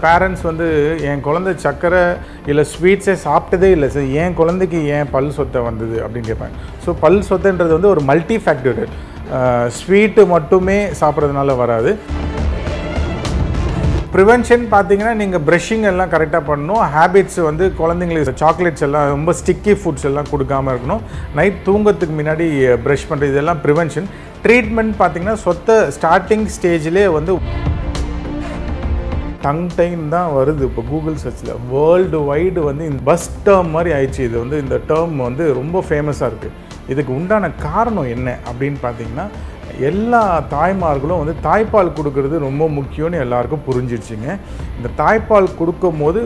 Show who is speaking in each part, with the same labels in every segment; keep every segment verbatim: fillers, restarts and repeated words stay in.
Speaker 1: Parents வந்து என் குழந்தை சக்கரை இல்லை ஸ்வீட்ஸே சாப்பிட்டதே இல்லை சார், என் குழந்தைக்கு ஏன் பல் சொத்தை வந்தது அப்படின்னு கேட்பாங்க. ஸோ பல் சொத்தைன்றது வந்து ஒரு மல்டி ஃபேக்டர், ஸ்வீட்டு மட்டுமே சாப்பிட்றதுனால வராது. ப்ரிவென்ஷன் பார்த்தீங்கன்னா நீங்கள் ப்ரஷிங் எல்லாம் கரெக்டாக பண்ணணும். ஹேபிட்ஸ் வந்து குழந்தைங்களுக்கு சாக்லேட்ஸ் எல்லாம் ரொம்ப ஸ்டிக்கி ஃபுட்ஸ் எல்லாம் கொடுக்காமல் இருக்கணும். நைட் தூங்கத்துக்கு முன்னாடி ப்ரஷ் பண்ணுறது, இதெல்லாம் ப்ரிவென்ஷன். ட்ரீட்மெண்ட் பார்த்தீங்கன்னா சொத்தை ஸ்டார்டிங் ஸ்டேஜ்லேயே வந்து டங் டைம் தான் வருது இப்போ கூகுள் சர்ச்சில். வேர்ல்டு வைடு வந்து இந்த பஸ் டேர்ம் மாதிரி ஆயிடுச்சு. இது வந்து இந்த டேர்ம் வந்து ரொம்ப ஃபேமஸாக இருக்குது. இதுக்கு உண்டான காரணம் என்ன அப்படின்னு பார்த்தீங்கன்னா, எல்லா தாய்மார்களும் வந்து தாய்ப்பால் கொடுக்கறது ரொம்ப முக்கியம்னு எல்லாருக்கும் புரிஞ்சிடுச்சுங்க. இந்த தாய்ப்பால் கொடுக்கும் போது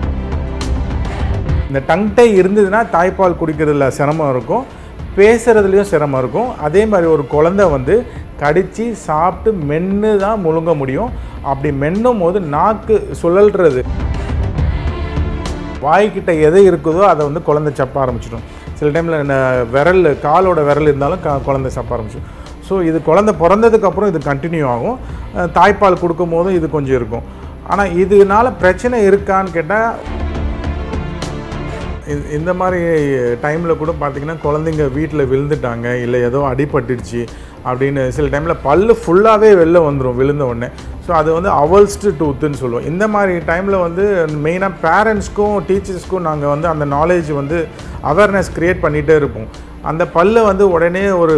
Speaker 1: இந்த டங் டை இருந்ததுன்னா தாய்ப்பால் குடிக்கிறதுல சிரமம் இருக்கும், பேசுகிறதுலையும் சிரமம் இருக்கும். அதே மாதிரி ஒரு குழந்தை வந்து கடித்து சாப்பிட்டு மென்று தான் முழுங்க முடியும். அப்படி மென்னும் போது நாக்கு சுழல்றது, வாய்க்கிட்ட எது இருக்குதோ அதை வந்து குழந்தை சப்ப ஆரம்பிச்சிடும். சில டைமில் விரல், காலோட விரல் இருந்தாலும் க குழந்தை சப்ப ஆரம்பிச்சிடும். ஸோ இது குழந்தை பிறந்ததுக்கப்புறம் இது கண்டினியூ ஆகும். தாய்ப்பால் கொடுக்கும் போதும் இது கொஞ்சம் இருக்கும். ஆனால் இதனால பிரச்சனை இருக்கான்னு கேட்டால், இந்த மாதிரி டைமில் கூட பார்த்திங்கன்னா குழந்தைங்க வீட்டில் விழுந்துட்டாங்க, இல்லை ஏதோ அடிபட்டுடுச்சு அப்படின்னு சில டைமில் பல் ஃபுல்லாகவே வெளில வந்துடும் விழுந்த உடனே. ஸோ அது வந்து அவல்ஸ்டு டூத்துன்னு சொல்லுவோம். இந்த மாதிரி டைமில் வந்து மெயினாக பேரண்ட்ஸ்க்கும் டீச்சர்ஸ்க்கும் நாங்கள் வந்து அந்த நாலேஜ் வந்து அவேர்னஸ் க்ரியேட் பண்ணிகிட்டே இருப்போம். அந்த பல்லை வந்து உடனே ஒரு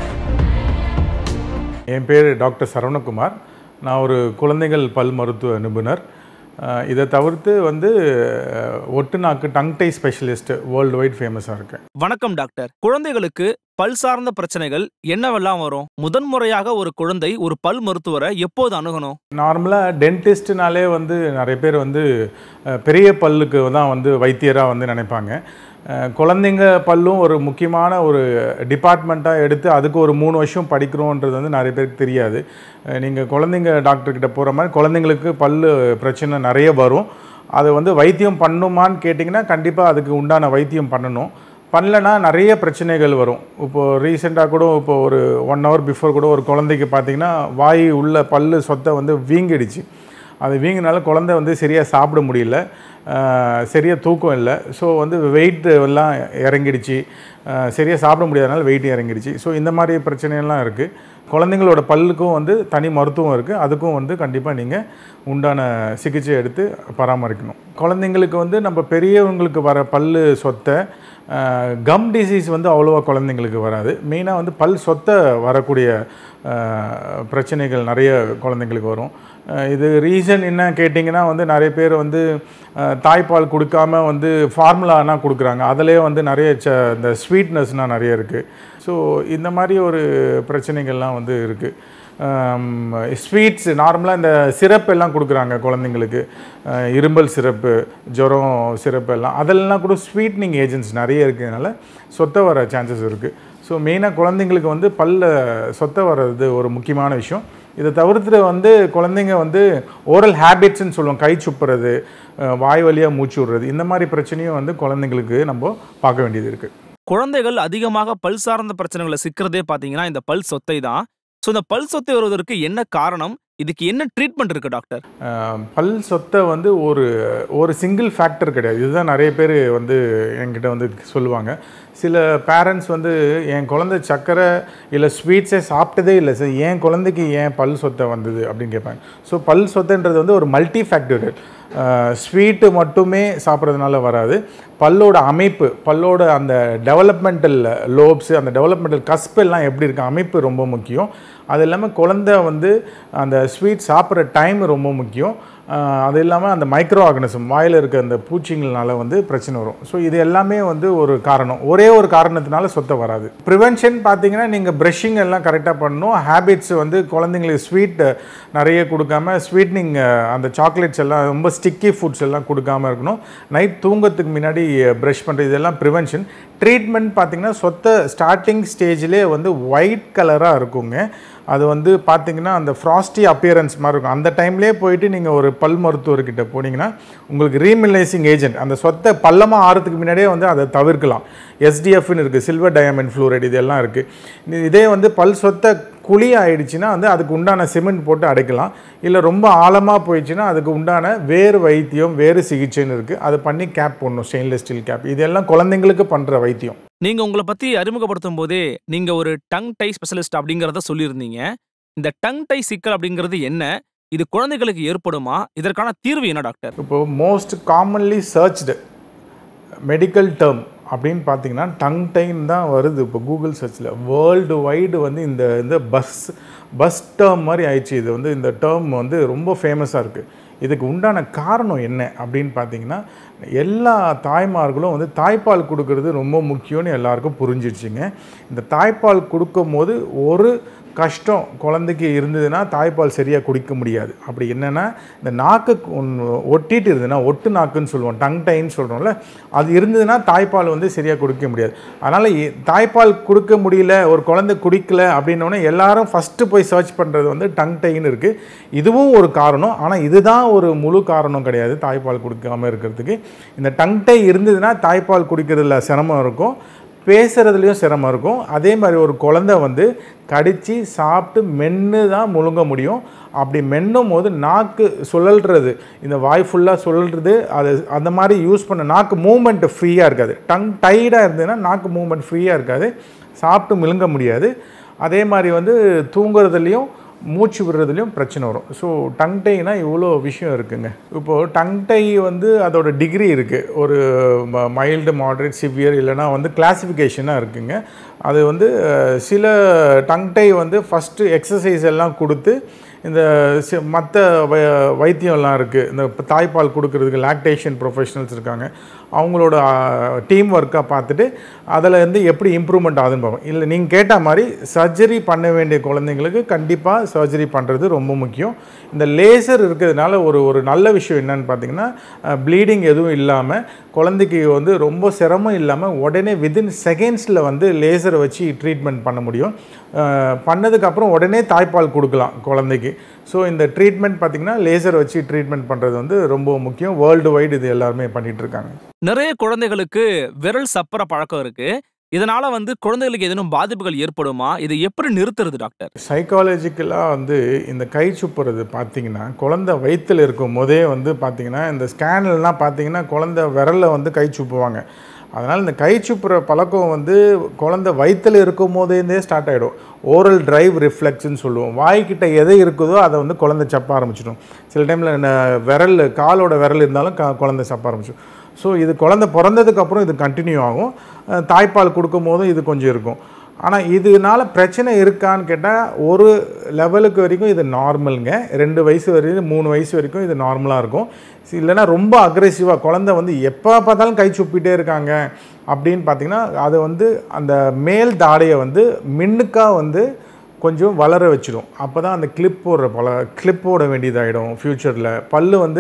Speaker 1: என் பேர் டாக்டர் சரவணகுமார். நான் ஒரு குழந்தைகள் பல் மருத்துவ நிபுணர். இதை தவிர்த்து வந்து ஒட்டு நாக்கு tongue tie specialist world wide ஃபேமஸாக இருக்கேன்.
Speaker 2: வணக்கம் டாக்டர். குழந்தைகளுக்கு பல் சார்ந்த பிரச்சனைகள் என்னவெல்லாம் வரும்? முதன்முறையாக ஒரு குழந்தை ஒரு பல் மருத்துவரை எப்போது அணுகணும்?
Speaker 1: நார்மலாக டென்டிஸ்ட்னாலே வந்து நிறைய பேர் வந்து பெரிய பல்லுக்கு தான் வந்து வைத்தியராக வந்து நினைப்பாங்க. குழந்தைங்க பல்லும் ஒரு முக்கியமான ஒரு டிபார்ட்மெண்ட்டாக எடுத்து அதுக்கு ஒரு மூணு வருஷம் படிக்கிறோன்றது வந்து நிறைய பேருக்கு தெரியாது. நீங்கள் குழந்தைங்க டாக்டர்கிட்ட போகிற மாதிரி குழந்தைங்களுக்கு பல் பிரச்சனை நிறைய வரும். அதை வந்து வைத்தியம் பண்ணுமான்னு கேட்டிங்கன்னா கண்டிப்பாக அதுக்கு உண்டான வைத்தியம் பண்ணணும். பண்ணலன்னா நிறைய பிரச்சனைகள் வரும். இப்போது ரீசெண்டாக கூட இப்போ ஒரு ஒன் ஹவர் பிஃபோர் கூட ஒரு குழந்தைக்கு பார்த்திங்கன்னா வாய் உள்ள பல் சொத்தை வந்து வீங்கிடுச்சு. அது வீங்கினால குழந்தை வந்து சரியாக சாப்பிட முடியல, சரியாக தூக்கம் இல்லை. ஸோ வந்து வெயிட் எல்லாம் இறங்கிடுச்சு, சரியாக சாப்பிட முடியாதனால வெயிட் இறங்கிடுச்சு. ஸோ இந்த மாதிரி பிரச்சனையெல்லாம் இருக்குது. குழந்தைங்களோட பல்லுக்கும் வந்து தனி மருத்துவம் இருக்குது. அதுக்கும் வந்து கண்டிப்பாக நீங்கள் உண்டான சிகிச்சை எடுத்து பராமரிக்கணும். குழந்தைங்களுக்கு வந்து நம்ம பெரியவங்களுக்கு வர பல் சொத்தை, கம் டிசீஸ் வந்து அவ்வளோவா குழந்தைங்களுக்கு வராது. மெயினாக வந்து பல் சொத்தை வரக்கூடிய பிரச்சனைகள் நிறைய குழந்தைங்களுக்கு வரும். இது ரீசன் என்ன கேட்டிங்கன்னா வந்து நிறைய பேர் வந்து தாய்ப்பால் கொடுக்காம வந்து ஃபார்முலானா கொடுக்குறாங்க. அதிலே வந்து நிறைய ச இந்த ஸ்வீட்னஸ்னால் நிறைய இருக்குது. ஸோ இந்த மாதிரி ஒரு பிரச்சனைகள்லாம் வந்து இருக்குது. ஸ்வீட்ஸ் நார்மலாக இந்த சிரப் எல்லாம் கொடுக்குறாங்க குழந்தைங்களுக்கு, இரும்பல் சிரப்பு, ஜுரம் சிரப்பு எல்லாம், அதெல்லாம் கூட ஸ்வீட்னிங் ஏஜென்ட்ஸ் நிறைய இருக்கிறதுனால சொத்தை வர சான்சஸ் இருக்குது. ஸோ மெயினாக குழந்தைங்களுக்கு வந்து பல்ல சொத்தை வர்றது ஒரு முக்கியமான விஷயம். இதை தவிர்த்து வந்து குழந்தைங்க வந்து ஓரல் ஹேபிட்ஸ்ன்னு சொல்லுவோம், கை சுப்புறது, வாய் வழியாக மூச்சு விடுறது, இந்த மாதிரி பிரச்சனையும் வந்து குழந்தைங்களுக்கு நம்ம பார்க்க வேண்டியது இருக்குது.
Speaker 2: குழந்தைகள் அதிகமாக பல் சார்ந்த பிரச்சனைகளை சிக்கிறதே பார்த்தீங்கன்னா இந்த பல் சொத்தை தான். ஸோ இந்த பல் சொத்தை வருவதற்கு என்ன காரணம்? இதுக்கு என்ன ட்ரீட்மெண்ட் இருக்குது டாக்டர்?
Speaker 1: பல் சொத்தை வந்து ஒரு ஒரு சிங்கிள் ஃபேக்டர் கிடையாது. இதுதான் நிறைய பேர் வந்து என்கிட்ட வந்து சொல்லுவாங்க. சில பேரண்ட்ஸ் வந்து என் குழந்தை சக்கரை இல்லை ஸ்வீட்ஸே சாப்பிட்டதே இல்லை சார், என் குழந்தைக்கு ஏன் பல் சொத்தை வந்தது அப்படின்னு கேட்பாங்க. ஸோ பல் சொத்தைன்றது வந்து ஒரு மல்டி ஃபேக்டர், ஸ்வீட்டு மட்டுமே சாப்பிட்றதுனால வராது. பல்லோட அமைப்பு, பல்லோட அந்த டெவலப்மெண்டல் லோப்ஸு, அந்த டெவலப்மெண்டல் கஸ்ப் எல்லாம் எப்படி இருக்குது, அமைப்பு ரொம்ப முக்கியம். அது இல்லாமல் குழந்தை வந்து அந்த ஸ்வீட் சாப்பிட்ற டைம் ரொம்ப முக்கியம். அது இல்லாமல் அந்த மைக்ரோ ஆர்கனிசம் வாயில் இருக்க அந்த பூச்சிங்களால வந்து பிரச்சனை வரும். ஸோ இது எல்லாமே வந்து ஒரு காரணம். ஒரே ஒரு காரணத்தினால சொத்தை வராது. ப்ரிவென்ஷன் பார்த்தீங்கன்னா நீங்கள் ப்ரஷிங் எல்லாம் கரெக்டாக பண்ணணும். ஹேபிட்ஸ் வந்து குழந்தைங்களுக்கு ஸ்வீட் நிறைய கொடுக்காம, ஸ்வீட்னிங் அந்த சாக்லேட்ஸ் எல்லாம் ரொம்ப ஸ்டிக்கி ஃபுட்ஸ் எல்லாம் கொடுக்காமல் இருக்கணும். நைட் தூங்கத்துக்கு முன்னாடி ப்ரஷ் பண்ணுறது, இதெல்லாம் ப்ரிவென்ஷன். ட்ரீட்மெண்ட் பார்த்திங்கன்னா சொத்தை ஸ்டார்டிங் ஸ்டேஜ்லேயே வந்து ஒயிட் கலராக இருக்குங்க. அது வந்து பார்த்திங்கன்னா அந்த ஃப்ராஸ்டி அப்பியரன்ஸ் மாதிரி இருக்கும். அந்த டைம்லேயே போயிட்டு நீங்கள் ஒரு பல் மருத்துவர்கிட்ட போனீங்கன்னா உங்களுக்கு ரீமினலைசிங் ஏஜென்ட், அந்த சொத்தை பள்ளமாக ஆறதுக்கு முன்னாடியே வந்து அதை தவிர்க்கலாம். எஸ்டிஎஃப்னு இருக்குது, சில்வர் டயமண்ட் ஃப்ளூரைடு, இதெல்லாம் இருக்குது. இதே வந்து பல் சொத்தை குழி ஆயிடுச்சுன்னா வந்து அதுக்கு உண்டான சிமெண்ட் போட்டு அடைக்கலாம். இல்லை ரொம்ப ஆழமாக போயிடுச்சுன்னா அதுக்கு உண்டான வேறு வைத்தியம் வேறு சிகிச்சைன்னு இருக்குது, அதை பண்ணி கேப் போடணும், ஸ்டெயின்லெஸ் ஸ்டீல் கேப். இதெல்லாம் குழந்தைங்களுக்கு பண்ணுற வைத்தியம்.
Speaker 2: நீங்க உங்களை பத்தி அறிமுகப்படுத்தும் போதே நீங்க ஒரு டங் டை ஸ்பெஷலிஸ்ட் அப்படிங்கறத சொல்லியிருந்தீங்க. இந்த டங் டை சிக்கல் அப்படிங்கிறது என்ன, இது குழந்தைகளுக்கு ஏற்படுமா, இதற்கான தீர்வு என்ன டாக்டர்?
Speaker 1: இப்போ most commonly searched medical term அப்படின்னு பார்த்தீங்கன்னா டங் டைன் தான் வருது இப்போ கூகுள் சர்ச்சில். வேர்ல்டு வைடு வந்து இந்த இந்த பஸ் பஸ் டேர்ம் மாதிரி ஆயிடுச்சு. இது வந்து இந்த டேர்ம் வந்து ரொம்ப ஃபேமஸாக இருக்குது. இதுக்கு உண்டான காரணம் என்ன அப்படின்னு பார்த்தீங்கன்னா, எல்லா தாய்மார்களும் வந்து தாய்ப்பால் கொடுக்கறது ரொம்ப முக்கியம்னு எல்லாருக்கும் புரிஞ்சிடுச்சுங்க. இந்த தாய்ப்பால் கொடுக்கும் போது ஒரு கஷ்டம் குழந்தைக்கு இருந்ததுன்னா தாய்ப்பால் சரியாக குடிக்க முடியாது. அப்படி என்னென்னா, இந்த நாக்கு ஒட்டிட்டு இருந்ததுன்னா, ஒட்டு நாக்குன்னு சொல்லுவோம், டங் டைன்னு சொல்கிறோம்ல, அது இருந்ததுன்னா தாய்ப்பால் வந்து சரியாக குடிக்க முடியாது. அதனால் தாய்ப்பால் கொடுக்க முடியல, ஒரு குழந்தை குடிக்கல அப்படின்னோடனே எல்லாரும் ஃபஸ்ட்டு போய் சர்ச் பண்ணுறது வந்து டங் டைன்னு இருக்குது. இதுவும் ஒரு காரணம், ஆனால் இதுதான் ஒரு முழு காரணம் கிடையாது தாய்ப்பால் கொடுக்காமல் இருக்கிறதுக்கு. இந்த டங் டை இருந்ததுன்னா தாய்ப்பால் குடிக்கிறதுல சிரமம் இருக்கும், பேசுகிறதுலையும் சிரமம் இருக்கும். அதே மாதிரி ஒரு குழந்தை வந்து கடித்து சாப்பிட்டு மென்று தான் முழுங்க முடியும். அப்படி மென்னும் போது நாக்கு சுழல்றது, இந்த வாய் ஃபுல்லாக சுழல்றது, அது அந்த மாதிரி யூஸ் பண்ண நாக்கு மூமெண்ட் ஃப்ரீயாக இருக்காது. டங் டைடாக இருந்ததுன்னா நாக்கு மூமெண்ட் ஃப்ரீயாக இருக்காது, சாப்பிட்டு முழுங்க முடியாது. அதே மாதிரி வந்து தூங்குறதுலேயும் மூச்சு விடுறதுலையும் பிரச்சனை வரும். ஸோ டங் டைனா இவ்வளோ விஷயம் இருக்குங்க. இப்போது டங் டை வந்து அதோட டிகிரி இருக்குது, ஒரு மைல்டு, மாட்ரேட், சிவியர், இல்லைனா வந்து கிளாஸிஃபிகேஷனாக இருக்குங்க. அது வந்து சில டங் டை வந்து ஃபஸ்ட்டு எக்ஸசைஸ் எல்லாம் கொடுத்து இந்த மற்ற வை வைத்தியம்லாம் இருக்குது. இந்த தாய்ப்பால் கொடுக்கறதுக்கு லாக்டேஷன் ப்ரொஃபஷனல்ஸ் இருக்காங்க, அவங்களோட டீம் ஒர்க்காக பார்த்துட்டு அதில் வந்து எப்படி இம்ப்ரூவ்மெண்ட் ஆகுதுன்னு பார்ப்போம். இல்லை நீங்கள் கேட்ட மாதிரி சர்ஜரி பண்ண வேண்டிய குழந்தைங்களுக்கு கண்டிப்பாக சர்ஜரி பண்ணுறது ரொம்ப முக்கியம். இந்த லேசர் இருக்கிறதுனால ஒரு ஒரு நல்ல விஷயம் என்னன்னு பார்த்தீங்கன்னா, ப்ளீடிங் எதுவும் இல்லாமல் குழந்தைக்கு வந்து ரொம்ப சிரமம் இல்லாமல் உடனே வித்தின் செகண்ட்ஸில் வந்து லேசரை வச்சு ட்ரீட்மெண்ட் பண்ண முடியும். பண்ணதுக்கப்புறம் உடனே தாய்ப்பால் கொடுக்கலாம் குழந்தைக்கு. ஸோ இந்த ட்ரீட்மெண்ட் பார்த்திங்கன்னா லேசர் வச்சு ட்ரீட்மெண்ட் பண்ணுறது வந்து ரொம்ப முக்கியம். வேர்ல்டு வைடு இது எல்லாருமே பண்ணிகிட்ருக்காங்க.
Speaker 2: நிறைய குழந்தைகளுக்கு விரல் சப்பர பழக்கம் இருக்குது. இதனால் வந்து குழந்தைகளுக்கு ஏதேனும் பாதிப்புகள் ஏற்படுமா, இதை எப்படி நிறுத்துறது டாக்டர்?
Speaker 1: சைக்காலஜிக்கலாக வந்து இந்த கை சுப்புறது பார்த்திங்கன்னா, குழந்தை வயிற்றில் இருக்கும் போதே வந்து பார்த்திங்கன்னா, இந்த ஸ்கேன்லாம் பார்த்திங்கன்னா குழந்தை விரலில் வந்து கை சுப்புவாங்க. அதனால் இந்த கை சுப்புற பழக்கம் வந்து குழந்தை வயிற்றில் இருக்கும் போதேருந்தே ஸ்டார்ட் ஆகிடும். ஓரல் டிரைவ் ரிஃப்ளெக்ஸ்ன்னு சொல்லுவோம். வாய்க்கிட்ட எதை இருக்குதோ அதை வந்து குழந்தை சப்ப ஆரம்பிச்சிடும். சில டைமில் விரல், காலோட விரல் இருந்தாலும் க குழந்தை சப்ப ஆரம்பிச்சிடும். ஸோ இது குழந்தை பிறந்ததுக்கப்புறம் இது கண்டினியூ ஆகும். தாய்ப்பால் கொடுக்கும் போதும் இது கொஞ்சம் இருக்கும். ஆனால் இதனால பிரச்சனை இருக்கான்னு கேட்டால் ஒரு லெவலுக்கு வரைக்கும் இது நார்மலுங்க. ரெண்டு வயசு வரைக்கும் மூணு வயசு வரைக்கும் இது நார்மலாக இருக்கும். இல்லைனா ரொம்ப அக்ரெசிவாக குழந்தை வந்து எப்போ பார்த்தாலும் கை சுப்பிட்டே இருக்காங்க அப்படின்னு பார்த்திங்கன்னா, அது வந்து அந்த மேல் தாடையை வந்து மின்னுக்காக வந்து கொஞ்சம் வளர வச்சிடும். அப்போ தான் அந்த கிளிப் போடுற பல கிளிப் போட வேண்டியதாகிடும். ஃப்யூச்சரில் பல்லு வந்து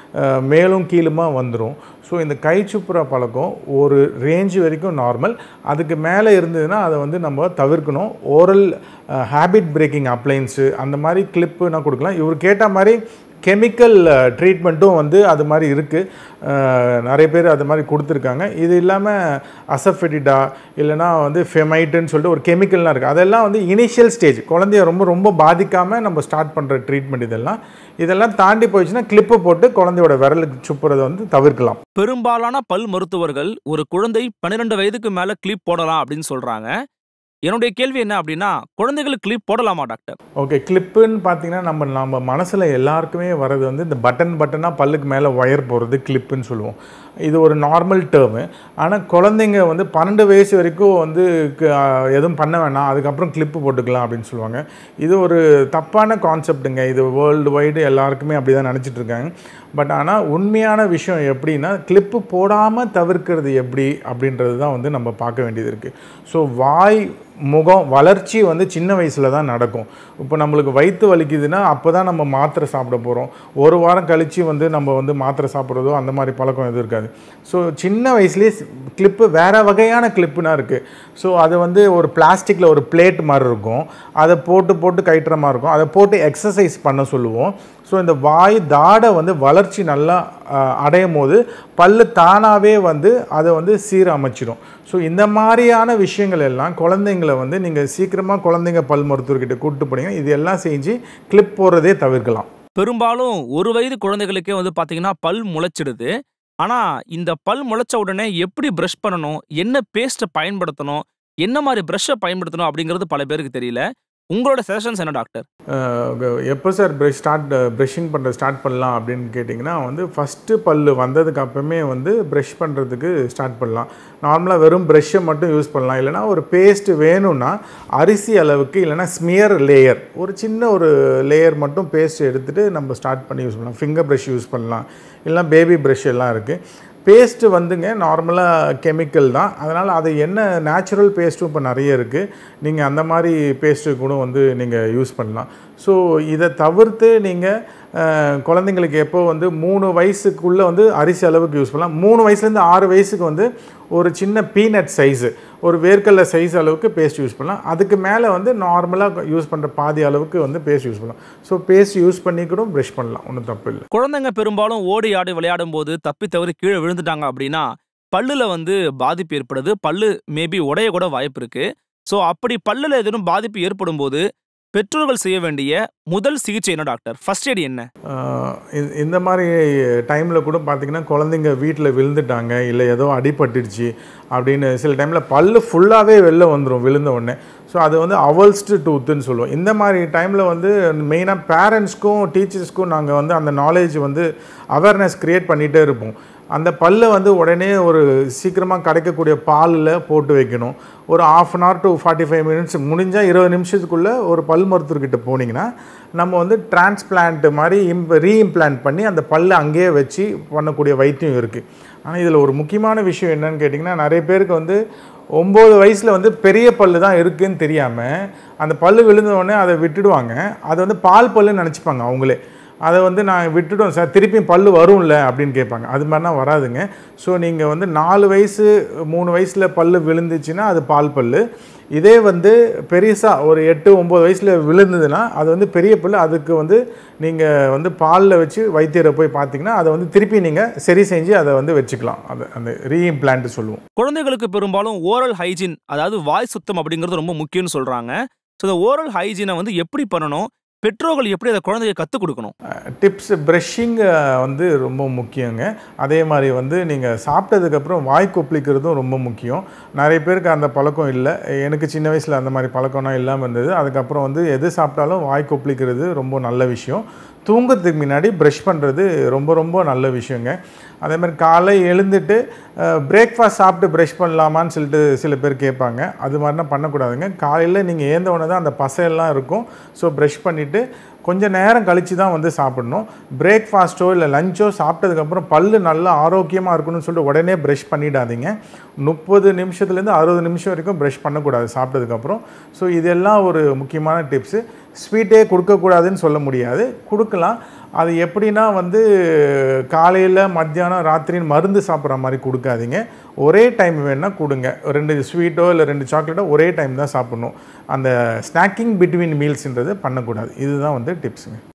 Speaker 1: மேலும் கீழுமா வந்துடும். ஸோ இந்த கை சுப்புற பழக்கம் ஒரு ரேஞ்சு வரைக்கும் நார்மல். அதுக்கு மேலே இருந்ததுன்னா அதை வந்து நம்ம தவிர்க்கணும். ஓரல் ஹேபிட் பிரேக்கிங் அப்ளைன்ஸு அந்த மாதிரி கிளிப்புனா கொடுக்கலாம். இவர் கேட்ட மாதிரி கெமிக்கல் ட்ரீட்மெண்ட்டும் வந்து அது மாதிரி இருக்குது. நிறைய பேர் அது மாதிரி கொடுத்துருக்காங்க. இது இல்லாமல் அசஃபெடிடா இல்லைனா வந்து ஃபெமைட்டுன்னு சொல்லிட்டு ஒரு கெமிக்கல்லாம் இருக்குது. அதெல்லாம் வந்து இனிஷியல் ஸ்டேஜ், குழந்தைய ரொம்ப ரொம்ப பாதிக்காமல் நம்ம ஸ்டார்ட் பண்ணுற ட்ரீட்மெண்ட். இதெல்லாம் இதெல்லாம் தாண்டி போயிடுச்சுன்னா கிளிப்பு போட்டு குழந்தையோட விரலுக்கு சுப்புறதை வந்து தவிர்க்கலாம்.
Speaker 2: பெரும்பாலான பல் மருத்துவர்கள் ஒரு குழந்தை பன்னிரெண்டு வயதுக்கு மேலே கிளிப் போடலாம் அப்படின்னு சொல்கிறாங்க. என்னுடைய கேள்வி என்ன அப்படின்னா, குழந்தைகளுக்கு கிளிப் போடலாமா டாக்டர்?
Speaker 1: ஓகே, கிளிப்புன்னு பார்த்தீங்கன்னா நம்ம நம்ம மனசில் எல்லாருக்குமே வர்றது வந்து இந்த பட்டன் பட்டனாக பல்லுக்கு மேலே ஒயர் போடுறது கிளிப்புன்னு சொல்லுவோம். இது ஒரு நார்மல் டேர்மு. ஆனால் குழந்தைங்க வந்து பன்னெண்டு வயசு வரைக்கும் வந்து எதுவும் பண்ண வேணாம், அதுக்கப்புறம் கிளிப்பு போட்டுக்கலாம் அப்படின்னு சொல்லுவாங்க. இது ஒரு தப்பான கான்செப்டுங்க. இது வேர்ல்டு வைடு எல்லாருக்குமே அப்படி தான் நினச்சிட்ருக்காங்க. பட் ஆனால் உண்மையான விஷயம் எப்படின்னா, கிளிப்பு போடாமல் தவிர்க்கிறது எப்படி அப்படின்றது தான் வந்து நம்ம பார்க்க வேண்டியது இருக்குது. ஸோ வாய் முகம் வளர்ச்சி வந்து சின்ன வயசில் தான் நடக்கும். இப்போ நம்மளுக்கு வயிற்று வலிக்குதுன்னா அப்போ தான் நம்ம மாத்திரை சாப்பிட போகிறோம். ஒரு வாரம் கழித்து வந்து நம்ம வந்து மாத்திரை சாப்பிட்றதோ அந்த மாதிரி பழக்கம் எதுவும் இருக்காது. ஸோ சின்ன வயசுலேயே கிளிப்பு வேறு வகையான கிளிப்புனா இருக்குது. ஸோ அது வந்து ஒரு பிளாஸ்டிக்கில் ஒரு பிளேட் மாதிரி இருக்கும், அதை போட்டு போட்டு கட்டுற மாதிரி இருக்கும். அதை போட்டு எக்ஸசைஸ் பண்ண சொல்லுவோம். ஸோ இந்த வாய் தாடை வந்து வளர்ச்சி நல்லா அடையும் போது பல் தானாகவே வந்து அதை வந்து சீரமைச்சிடும். ஸோ இந்த மாதிரியான விஷயங்கள் எல்லாம் குழந்தைங்களை வந்து நீங்கள் சீக்கிரமாக குழந்தைங்க பல் மருத்துவர்கிட்ட கூப்பிட்டு போனீங்கன்னா இது எல்லாம் செஞ்சு கிளிப் போடுறதே தவிர்க்கலாம்.
Speaker 2: பெரும்பாலும் ஒரு வயது குழந்தைகளுக்கே வந்து பார்த்தீங்கன்னா பல் முளைச்சிடுது. ஆனா இந்த பல் முளைச்ச உடனே எப்படி பிரஷ் பண்ணணும், என்ன பேஸ்ட்டை பயன்படுத்தணும், என்ன மாதிரி பிரஷ்ஷை பயன்படுத்தணும் அப்படிங்கிறது பல பேருக்கு தெரியல. உங்களோட சஜஷன்ஸ் என்ன டாக்டர்?
Speaker 1: எப்போ சார் ப்ரஷ் ஸ்டார்ட் ப்ரஷிங் பண்ணுற ஸ்டார்ட் பண்ணலாம் அப்படின்னு கேட்டிங்கன்னா வந்து ஃபஸ்ட்டு பல் வந்ததுக்கு அப்புறமே வந்து ப்ரஷ் பண்ணுறதுக்கு ஸ்டார்ட் பண்ணலாம். நார்மலாக வெறும் ப்ரஷ்ஷை மட்டும் யூஸ் பண்ணலாம். இல்லைனா ஒரு பேஸ்ட்டு வேணும்னா அரிசி அளவுக்கு இல்லைனா ஸ்மியர் லேயர் ஒரு சின்ன ஒரு லேயர் மட்டும் பேஸ்ட் எடுத்துகிட்டு நம்ம ஸ்டார்ட் பண்ணி யூஸ் பண்ணலாம். ஃபிங்கர் ப்ரஷ் யூஸ் பண்ணலாம், இல்லைனா பேபி ப்ரஷ் எல்லாம் இருக்குது. பேஸ்ட்டு வந்துங்க நார்மலாக கெமிக்கல் தான். அதனால் அது என்ன நேச்சுரல் பேஸ்ட்டும் இப்போ நிறைய இருக்குது. நீங்கள் அந்த மாதிரி பேஸ்ட்டு கூட வந்து நீங்கள் யூஸ் பண்ணலாம். ஸோ இதை தவிர்த்து நீங்கள் குழந்தைங்களுக்கு எப்போ வந்து மூணு வயசுக்குள்ளே வந்து அரிசி அளவுக்கு யூஸ் பண்ணலாம். மூணு வயசுலேருந்து ஆறு வயசுக்கு வந்து ஒரு சின்ன பீனட் சைஸு ஒரு வேர்க்கடலை சைஸ் அளவுக்கு பேஸ்ட் யூஸ் பண்ணலாம். அதுக்கு மேலே வந்து நார்மலாக யூஸ் பண்ணுற பாதி அளவுக்கு வந்து பேஸ்ட் யூஸ் பண்ணலாம். ஸோ பேஸ்ட் யூஸ் பண்ணி கூட ப்ரஷ் பண்ணலாம், ஒன்றும் தப்பு இல்லை.
Speaker 2: குழந்தைங்க பெரும்பாலும் ஓடி ஆடி விளையாடும் போது தப்பி தவறி கீழே விழுந்துட்டாங்க அப்படின்னா பல்லுல வந்து பாதிப்பு ஏற்படுது. பல்லு மேபி உடைய கூட வாய்ப்பு இருக்கு. ஸோ அப்படி பல்லுல எதுவும் பாதிப்பு ஏற்படும் போது பெற்றோர்கள் செய்ய வேண்டிய முதல் சிகிச்சை என்ன டாக்டர்? ஃபர்ஸ்ட் எய்ட் என்ன?
Speaker 1: இந்த மாதிரி டைமில் கூட பார்த்திங்கன்னா குழந்தைங்க வீட்டில் விழுந்துட்டாங்க, இல்லை ஏதோ அடிபட்டுடுச்சு அப்படின்னு சில டைமில் பல்லு ஃபுல்லாகவே வெளில வந்துடும் விழுந்த உடனே. ஸோ அது வந்து அவல்ஸ்டு டூத்துன்னு சொல்லுவோம். இந்த மாதிரி டைமில் வந்து மெயினாக பேரண்ட்ஸ்க்கும் டீச்சர்ஸ்க்கும் நாங்கள் வந்து அந்த நாலேஜ் வந்து அவேர்னஸ் க்ரியேட் பண்ணிகிட்டே இருப்போம். அந்த பல்லை வந்து உடனே ஒரு சீக்கிரமாக கிடைக்கக்கூடிய பாலில் போட்டு வைக்கணும். ஒரு half an hour to forty five minutes முடிஞ்சால் இருபது நிமிஷத்துக்குள்ளே ஒரு பல் மருத்துவர்கிட்ட போனீங்கன்னா நம்ம வந்து டிரான்ஸ்பிளான்ட் மாதிரி இம் ரீஇம்ப்ளான்ட் பண்ணி அந்த பல்லை அங்கேயே வச்சு பண்ணக்கூடிய வைத்தியம் இருக்குது. ஆனால் இதில் ஒரு முக்கியமான விஷயம் என்னன்னு கேட்டிங்கன்னா, நிறைய பேருக்கு வந்து ஒம்பது வயசில் வந்து பெரிய பல்லு தான் இருக்குதுன்னு தெரியாமல் அந்த பல்லு விழுந்தோடனே அதை விட்டுடுவாங்க. அதை வந்து பால் பல்லுன்னு நினச்சிப்பாங்க அவங்களே. அதை வந்து நான் விட்டுட்டோம் சார், திருப்பியும் பல்லு வரும்ல அப்படின்னு கேட்பாங்க. அது மாதிரிலாம் வராதுங்க. ஸோ நீங்கள் வந்து நாலு வயசு மூணு வயசில் பல்லு விழுந்துச்சுன்னா அது பால் பல்லு. இதே வந்து பெருசாக ஒரு எட்டு ஒம்பது வயசில் விழுந்ததுன்னா அது வந்து பெரிய பல்லு. அதுக்கு வந்து நீங்கள் வந்து பாலில் வச்சு வைத்தியரை போய் பார்த்தீங்கன்னா அதை வந்து திருப்பி நீங்கள் சரி செஞ்சு அதை வந்து வச்சுக்கலாம். அது அந்த ரீஇம்ப்ளான்ட் சொல்லுவோம்.
Speaker 2: குழந்தைகளுக்கு பெரும்பாலும் ஓரல் ஹைஜீன், அதாவது வாய் சுத்தம் அப்படிங்கிறது ரொம்ப முக்கியம்னு சொல்கிறாங்க. ஸோ இந்த ஓரல் ஹைஜீனை வந்து எப்படி பண்ணணும், பெற்றோர்கள் எப்படி அதை குழந்தைய கற்றுக் கொடுக்கணும்?
Speaker 1: டிப்ஸ் ப்ரஷிங் வந்து ரொம்ப முக்கியங்க. அதே மாதிரி வந்து நீங்கள் சாப்பிட்டதுக்கப்புறம் வாய் கொப்பளிக்கிறதும் ரொம்ப முக்கியம். நிறைய பேருக்கு அந்த பழக்கம் இல்லை. எனக்கு சின்ன வயசில் அந்த மாதிரி பழக்கம்னா இல்லாமல் இருந்தது. அதுக்கப்புறம் வந்து எது சாப்பிட்டாலும் வாய் கொப்பளிக்கிறது ரொம்ப நல்ல விஷயம். தூங்குறதுக்கு முன்னாடி ப்ரஷ் பண்ணுறது ரொம்ப ரொம்ப நல்ல விஷயங்க. அதே மாதிரி காலை எழுந்துட்டு பிரேக்ஃபாஸ்ட் சாப்பிட்டு ப்ரஷ் பண்ணலாமான்னு சொல்லிட்டு சில பேர் கேட்பாங்க. அது மாதிரிலாம் பண்ணக்கூடாதுங்க. காலையில் நீங்கள் ஏந்த உடனே தான் அந்த பசையெல்லாம் இருக்கும். ஸோ ப்ரஷ் பண்ணிவிட்டு கொஞ்சம் நேரம் கழித்து தான் வந்து சாப்பிடணும். பிரேக்ஃபாஸ்ட்டோ இல்லை லஞ்சோ சாப்பிட்டதுக்கப்புறம் பல்லு நல்லா ஆரோக்கியமாக இருக்கணும்னு சொல்லிட்டு உடனே ப்ரஷ் பண்ணிடாதீங்க. முப்பது நிமிஷத்துலேருந்து அறுபது நிமிஷம் வரைக்கும் ப்ரஷ் பண்ணக்கூடாது சாப்பிட்டதுக்கப்புறம். ஸோ இதெல்லாம் ஒரு முக்கியமான டிப்ஸு. ஸ்வீட்டே கொடுக்கக்கூடாதுன்னு சொல்ல முடியாது, கொடுக்கலாம். அது எப்படின்னா வந்து காலையில் மத்தியானம் ராத்திரின்னு மருந்து சாப்பிட்ற மாதிரி கொடுக்காதீங்க. ஒரே டைம் வேணால் கொடுங்க. ரெண்டு ஸ்வீட்டோ இல்லை ரெண்டு சாக்லேட்டோ ஒரே டைம் தான் சாப்பிட்ணும். அந்த ஸ்நாக்கிங் பிட்வீன் மீல்ஸ்ன்றது பண்ணக்கூடாது. இதுதான் வந்து டிப்ஸுங்க.